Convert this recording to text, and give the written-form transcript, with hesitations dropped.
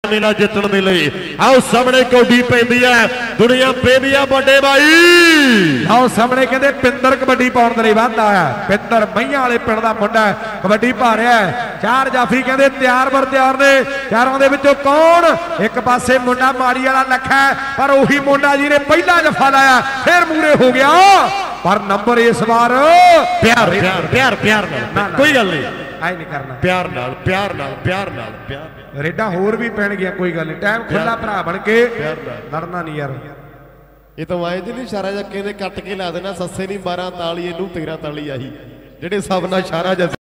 मेला जितने के लिए आओ सामने कौडी पैंदी है दुनिया पेदी है बड़े भाई आओ सामने कहते पिंदर कबड्डी पाउण दे लई वाधा है पिंदर मईयां वाले पिंड दा मुंडा कबड्डी पा रहा है चार जाफी कहते तैयार बर तैयार ने चारों दे विचों कौन एक पासे मुंडा माड़ी वाला लखा पर उही मुंडा जी ने पहला जफा लाया फिर मूरे हो गया पर नंबर इस बार प्यार प्यार प्यार प्यार कोई गल नहीं आई नहीं करना प्यार नाल प्यार नाल प्यार नाल प्यार रेडा होर भी पैण गया कोई गल नहीं टाइम खुला भरा बन के लड़ना नहीं यार ये तो वाए जी नहीं इशारा जा कहते कट के ला देना सस्से नहीं 12 ताली इनू 13 ताली आई जेडे सब ना इशारा